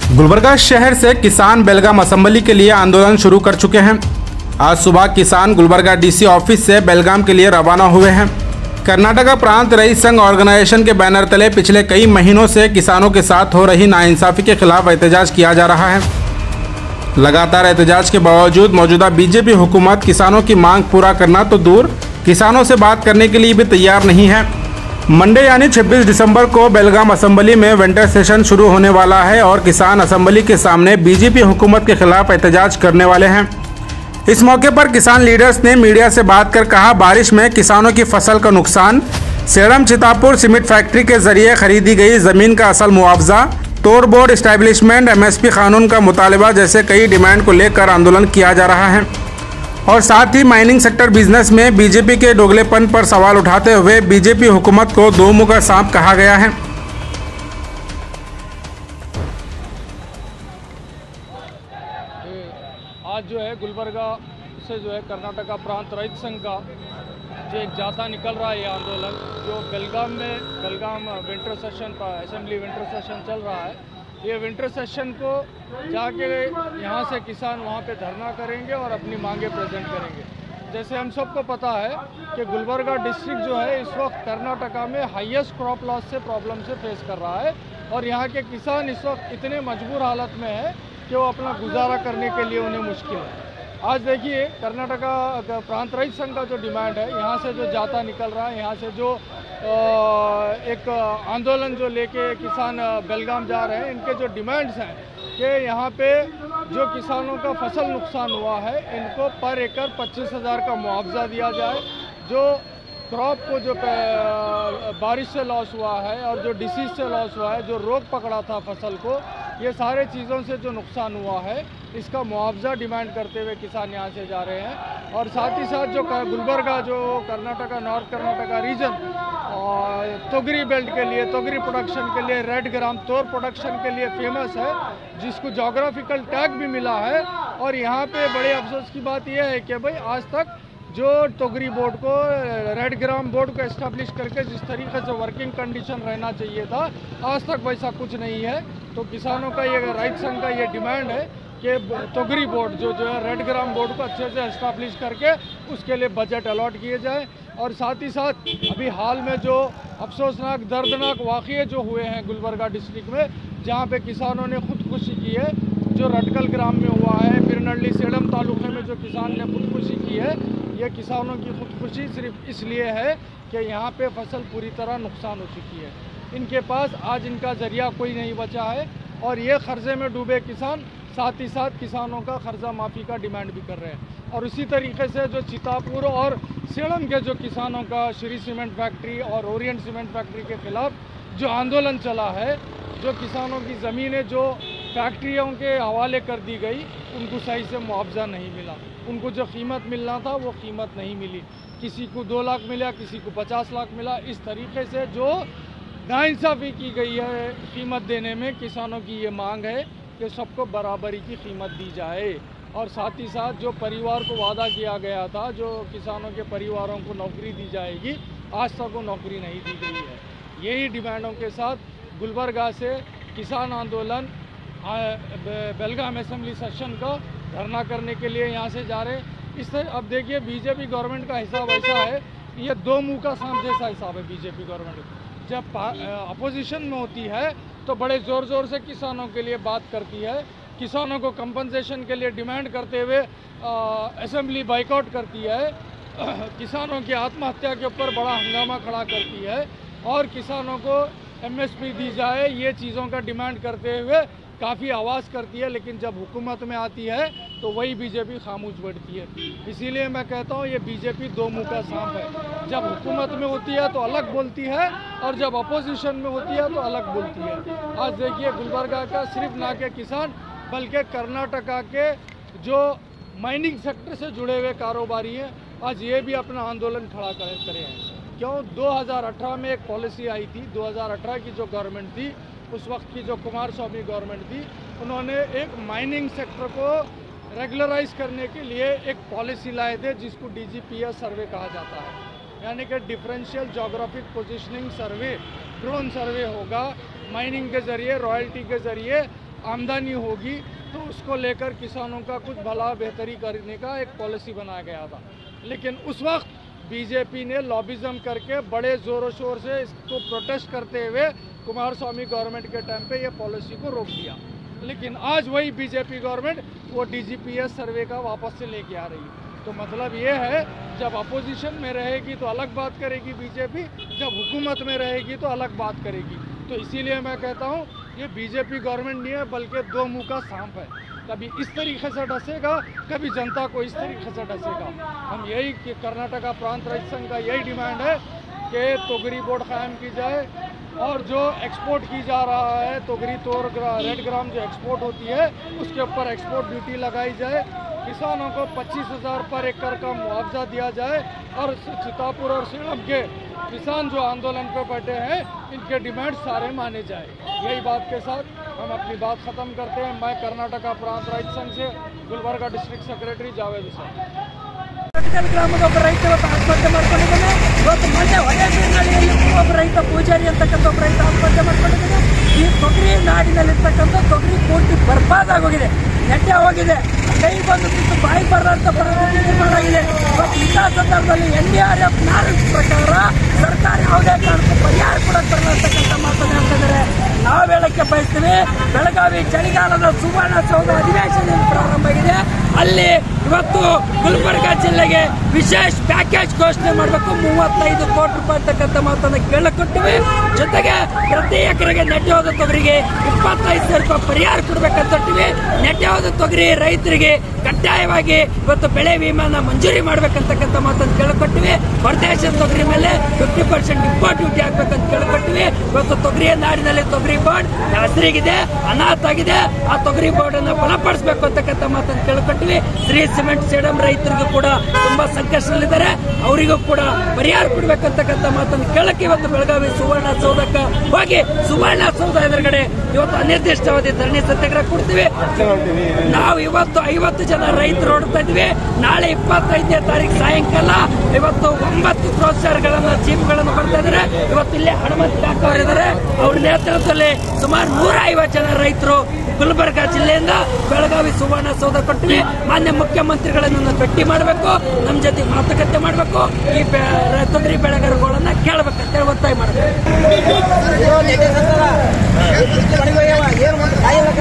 गुलबर्गा शहर से किसान बेलगाम असेंबली के लिए आंदोलन शुरू कर चुके हैं। आज सुबह किसान गुलबर्गा डीसी ऑफिस से बेलगाम के लिए रवाना हुए हैं। कर्नाटका प्रांत रईत संघ ऑर्गेनाइजेशन के बैनर तले पिछले कई महीनों से किसानों के साथ हो रही नाइंसाफी के खिलाफ एहतजाज किया जा रहा है। लगातार एहतजाज के बावजूद मौजूदा बीजेपी हुकूमत किसानों की मांग पूरा करना तो दूर, किसानों से बात करने के लिए भी तैयार नहीं है। मंडे यानी 26 दिसंबर को बेलगाम असेंबली में विंटर सेशन शुरू होने वाला है और किसान असेंबली के सामने बीजेपी हुकूमत के खिलाफ एहतजाज करने वाले हैं। इस मौके पर किसान लीडर्स ने मीडिया से बात कर कहा, बारिश में किसानों की फसल का नुकसान, सेडम चितापुर सीमेंट फैक्ट्री के जरिए खरीदी गई जमीन का असल मुआवजा, तोड़ बोर्ड एस्टैब्लिशमेंट, एमएसपी कानून का मुतालबा जैसे कई डिमांड को लेकर आंदोलन किया जा रहा है। और साथ ही माइनिंग सेक्टर बिजनेस में बीजेपी के दोगलेपन पर सवाल उठाते हुए बीजेपी हुकूमत को दो मुंह का सांप कहा गया है। आज जो है गुलबर्गा से जो है कर्नाटका प्रांत रईत संघ का जो एक जाता निकल रहा है, ये आंदोलन जो बेलगाम विंटर सेशन का असेंबली विंटर सेशन चल रहा है। ये विंटर सेशन को जाके यहाँ से किसान वहाँ पे धरना करेंगे और अपनी मांगे प्रेजेंट करेंगे। जैसे हम सबको पता है कि गुलबर्गा डिस्ट्रिक्ट जो है इस वक्त कर्नाटका में हाईएस्ट क्रॉप लॉस से प्रॉब्लम से फेस कर रहा है और यहाँ के किसान इस वक्त इतने मजबूर हालत में है कि वो अपना गुजारा करने के लिए उन्हें मुश्किल है। आज देखिए कर्नाटका प्रांत रईत संघ का जो डिमांड है, यहाँ से जो जाता निकल रहा है, यहाँ से जो एक आंदोलन जो लेके किसान बेलगाम जा रहे हैं, इनके जो डिमांड्स हैं कि यहाँ पे जो किसानों का फसल नुकसान हुआ है इनको पर एकड़ 25,000 का मुआवजा दिया जाए, जो क्रॉप को जो बारिश से लॉस हुआ है और जो डिसीज से लॉस हुआ है, जो रोग पकड़ा था फसल को, ये सारे चीज़ों से जो नुकसान हुआ है इसका मुआवजा डिमांड करते हुए किसान यहाँ से जा रहे हैं। और साथ ही साथ जो गुलबर्गा जो कर्नाटका नॉर्थ कर्नाटका रीजन और तोगरी बेल्ट के लिए, तोगरी प्रोडक्शन के लिए, रेड ग्राम तोर प्रोडक्शन के लिए फेमस है, जिसको जोग्राफिकल टैग भी मिला है। और यहाँ पे बड़े अफसोस की बात यह है कि भाई आज तक जो तोगरी बोर्ड को, रेड ग्राम बोर्ड को एस्टेब्लिश करके जिस तरीके से वर्किंग कंडीशन रहना चाहिए था, आज तक वैसा कुछ नहीं है। तो किसानों का ये राइट संघ का ये डिमांड है कि तोगरी बोर्ड जो है रेड ग्राम बोर्ड को अच्छे से एस्टेब्लिश करके उसके लिए बजट अलॉट किए जाए। और साथ ही साथ अभी हाल में जो अफसोसनाक दर्दनाक वाक़ये जो हुए हैं गुलबर्गा डिस्ट्रिक्ट में, जहाँ पे किसानों ने खुदकुशी की है, जो रटकल ग्राम में हुआ है, पिरनल्ली सेडम तालुके में जो किसान ने खुदकुशी की है, ये किसानों की खुदकुशी सिर्फ इसलिए है कि यहाँ पे फसल पूरी तरह नुकसान हो चुकी है। इनके पास आज इनका ज़रिया कोई नहीं बचा है और ये कर्जे में डूबे किसान साथ ही साथ किसानों का कर्जा माफ़ी का डिमांड भी कर रहे हैं। और उसी तरीके से जो चितापुर और सेडम के जो किसानों का श्री सीमेंट फैक्ट्री और ओरिएंट सीमेंट फैक्ट्री के खिलाफ जो आंदोलन चला है, जो किसानों की ज़मीनें जो फैक्ट्रियों के हवाले कर दी गई, उनको सही से मुआवजा नहीं मिला, उनको जो कीमत मिलना था वो कीमत नहीं मिली। किसी को 2 लाख मिला, किसी को 50 लाख मिला। इस तरीके से जो नाइंसाफ़ी की गई है कीमत देने में, किसानों की ये मांग है कि सबको बराबरी की कीमत दी जाए। और साथ ही साथ जो परिवार को वादा किया गया था, जो किसानों के परिवारों को नौकरी दी जाएगी, आज तक वो नौकरी नहीं दी गई है। यही डिमांडों के साथ गुलबर्गा से किसान आंदोलन बेलगाम असेंबली सेशन का धरना करने के लिए यहाँ से जा रहे हैं। इस तरह अब देखिए बीजेपी गवर्नमेंट का हिसाब ऐसा है, ये दो मुंह का सांप जैसा हिसाब है बीजेपी गवर्नमेंट। जब अपोजिशन में होती है तो बड़े ज़ोर से किसानों के लिए बात करती है, किसानों को कंपनसेशन के लिए डिमांड करते हुए असेंबली बाइकआउट करती है, किसानों की आत्महत्या के ऊपर बड़ा हंगामा खड़ा करती है और किसानों को एमएसपी दी जाए, ये चीज़ों का डिमांड करते हुए काफ़ी आवाज़ करती है। लेकिन जब हुकूमत में आती है तो वही बीजेपी खामोश बैठती है। इसीलिए मैं कहता हूँ ये बीजेपी दो मुंह का सांप है। जब हुकूमत में होती है तो अलग बोलती है और जब अपोजिशन में होती है तो अलग बोलती है। आज देखिए गुलबर्गा का सिर्फ ना के किसान बल्कि कर्नाटका के जो माइनिंग सेक्टर से जुड़े हुए कारोबारी हैं, आज ये भी अपना आंदोलन खड़ा करे हैं। क्यों? 2018 में एक पॉलिसी आई थी, 2018 की जो गवर्नमेंट थी, उस वक्त की जो कुमार स्वामी गवर्नमेंट थी, उन्होंने एक माइनिंग सेक्टर को रेगुलराइज करने के लिए एक पॉलिसी लाए थे जिसको DGPS सर्वे कहा जाता है, यानी कि differential geographic positioning survey, drone survey होगा। माइनिंग के ज़रिए, रॉयल्टी के ज़रिए आमदनी होगी तो उसको लेकर किसानों का कुछ भला बेहतरी करने का एक पॉलिसी बनाया गया था। लेकिन उस वक्त बीजेपी ने लॉबिज्म करके बड़े ज़ोरों शोर से इसको प्रोटेस्ट करते हुए कुमार स्वामी गवर्नमेंट के टाइम पे ये पॉलिसी को रोक दिया। लेकिन आज वही बीजेपी गवर्नमेंट वो DGPS सर्वे का वापस से लेके आ रही है। तो मतलब ये है, जब अपोजिशन में रहेगी तो अलग बात करेगी बीजेपी, जब हुकूमत में रहेगी तो अलग बात करेगी। तो इसीलिए मैं कहता हूँ ये बीजेपी गवर्नमेंट नहीं है बल्कि दो मुंह का सांप है। कभी इस तरीके से डसेगा, कभी जनता को इस तरीके से डसेगा। हम यही कि कर्नाटका प्रांत रहित संघ का यही डिमांड है कि तोगरी बोर्ड कायम की जाए और जो एक्सपोर्ट की जा रहा है तोगरी तोर रेड ग्राम जो एक्सपोर्ट होती है उसके ऊपर एक्सपोर्ट ड्यूटी लगाई जाए। किसानों को 25,000 पर एकड़ का मुआवजा दिया जाए और चितापुर और सेलम के किसान जो आंदोलन पे बैठे हैं इनके डिमांड सारे माने जाए। यही बात के साथ हम अपनी बात ख़त्म करते हैं। मैं कर्नाटका प्रांत रहित संघ से गुलबर्गा डिस्ट्रिक्ट सेक्रेटरी जावेद हुसैन। ಗ್ರಾಮದ ಒಬ್ಬ ರೈತ ಇವತ್ತು ಆತ್ಮಹತ್ಯೆ ಮಾಡ್ಕೊಂಡಿದ್ದಾನೆ। ಇವತ್ತು ಮೊನ್ನೆ ಹೊಳೆಬೀರಿನಹಳ್ಳಿಯಲ್ಲಿ ಒಬ್ಬ ರೈತ ಪೂಜಾರಿ ಅಂತಕ್ಕಂಥ ಒಬ್ಬ ರೈತ ಆತ್ಮಹತ್ಯೆ ಮಾಡ್ಕೊಂಡಿದ್ದಾನೆ। ಈ ತೊಗರಿ ನಾಡಿನಲ್ಲಿರ್ತಕ್ಕಂಥ ತೊಗರಿ ಪೂರ್ತಿ ಬರ್ಬಾದಾಗೋಗಿದೆ, ನೆಟ್ಟೆ ಹೋಗಿದೆ, ಕೈ ಬಂದು ಬಿಟ್ಟು ಬಾಯಿ ಬರೋಂಥ ಪರಿಸ್ಥಿತಿ ನಿರ್ಮಾಣ ಆಗಿದೆ। ಇವತ್ತು ಇಂಥ ಸಂದರ್ಭದಲ್ಲಿ NDRF ನಾರ್ಮ್ಸ್ ಪ್ರಕಾರ ಸರ್ಕಾರ ಯಾವುದೇ ಕಾರಣಕ್ಕೂ ಪರಿಹಾರ ಕೂಡ ತರತಕ್ಕಂಥ ಮಾತನ್ನು ಹೇಳ್ತಿದ್ದಾರೆ। ನಾವು ಹೇಳಕ್ಕೆ ಬಯಸ್ತೀವಿ, ಬೆಳಗಾವಿ ಚಳಿಗಾಲದ ಸುವರ್ಣಸೌಧ ಅಧಿವೇಶನ ಪ್ರಾರಂಭ ಆಗಿದೆ, ಅಲ್ಲಿ ಇವತ್ತು ಗುಲ್ಬರ್ಗಾ ಜಿಲ್ಲೆಗೆ ವಿಶೇಷ ಪ್ಯಾಕೇಜ್ ಘೋಷಣೆ ಮಾಡಬೇಕು, 35 ಕೋಟಿ ರೂಪಾಯಿ ಅಂತಕ್ಕಂಥ ಮಾತನ್ನು ಕೇಳಿಕೊಟ್ಟಿವಿ। ಜೊತೆಗೆ ಪ್ರತಿ ಎಕರೆಗೆ ನೆಟ್ಟೆ ಹೋದ ತೊಗರಿಗೆ 25,000 ರೂಪಾಯಿ ಪರಿಹಾರ ಕೊಡ್ಬೇಕಂತೀವಿ। ನೆಟ್ಟೆ ಹೋದ ತೊಗರಿ ರೈತರಿಗೆ ಕಡ್ಡಾಯವಾಗಿ ಇವತ್ತು ಬೆಳೆ ವಿಮಾನ ಮಂಜೂರಿ ಮಾಡ್ಬೇಕಂತಕ್ಕಂಥ ಮಾತನ್ನು ಕೇಳಿಕೊಟ್ಟಿವಿ। ಹೊರದೇಶದ ತೊಗರಿ ಮೇಲೆ 50% ಇಂಪೋರ್ಟ್ ಡ್ಯೂಟಿ ಹಾಕ್ಬೇಕಂತ ಕೇಳಿಕೊಟ್ಟಿವಿ। ಇವತ್ತು ತೊಗರಿಯ ನಾಡಿನಲ್ಲಿ ತೊಗರಿ ಬೋರ್ಡ್ ಹೆಸರಿಗಿದೆ, ಅನಾಥ ಆಗಿದೆ, ಆ ತೊಗರಿ ಬೋರ್ಡ್ ಅನ್ನು ಬಲಪಡಿಸಬೇಕು ಅಂತಕ್ಕಂಥ ಮಾತನ್ನು ಕೇಳಿಕೊಟ್ಟಿವಿ। ಶ್ರೀ ಸಿಮೆಂಟ್ ಸೇಡಂ ರೈತರಿಗೂ ಕೂಡ ತುಂಬಾ ಸಂಕಷ್ಟದಲ್ಲಿದ್ದಾರೆ, ಅವರಿಗೂ ಕೂಡ ಪರಿಹಾರ ಕೊಡ್ಬೇಕಂತಕ್ಕಂಥ ಮಾತನ್ನು ಕೇಳಕ್ಕೆ ಇವತ್ತು ಬೆಳಗಾವಿ ಸುವರ್ಣಸೌಧಕ್ಕೆ ಹೋಗಿ ಸುವರ್ಣಸೌಧ ಎದುರುಗಡೆ ಇವತ್ತು ಅನಿರ್ದಿಷ್ಟಾವಧಿ ಧರಣಿ ಸತ್ಯಾಗ್ರಹ ಕೊಡ್ತೀವಿ। ನಾವು ಇವತ್ತು 50 ಜನ ರೈತರು ಹೊರಡ್ತಾ ಇದ್ವಿ। ನಾಳೆ 25ನೇ ತಾರೀಕು ಸಾಯಂಕಾಲ ಇವತ್ತು 9 ಕ್ರೋಸರ್ಗಳನ್ನ ಜೀಪ್ಗಳನ್ನು ಬರ್ತಾ ಇದ್ದಾರೆ। ಇವತ್ತು ಇಲ್ಲೇ ಹನುಮಂತ ಕಾಕ ಅವರಿದ್ದಾರೆ, ಅವ್ರ ನೇತೃತ್ವದಲ್ಲಿ ಸುಮಾರು 150 ಜನ ರೈತರು ಗುಲ್ಬರ್ಗಾ ಜಿಲ್ಲೆಯಿಂದ ಬೆಳಗಾವಿ ಸುವರ್ಣಸೌಧ ಕೊಟ್ಟಿವಿ। ಮಾನ್ಯ ಮುಖ್ಯಮಂತ್ರಿಗಳನ್ನು ಭೇಟಿ ಮಾಡಬೇಕು, ನಮ್ಮ ಜೊತೆ ಮಾತುಕತೆ ಮಾಡಬೇಕು, ಈ ತೊಗರಿ ಬೆಳೆಗಾರಗಳನ್ನ ಕೇಳಬೇಕಂತ ಹೇಳಿ ಒತ್ತಾಯ ಮಾಡಬೇಕು।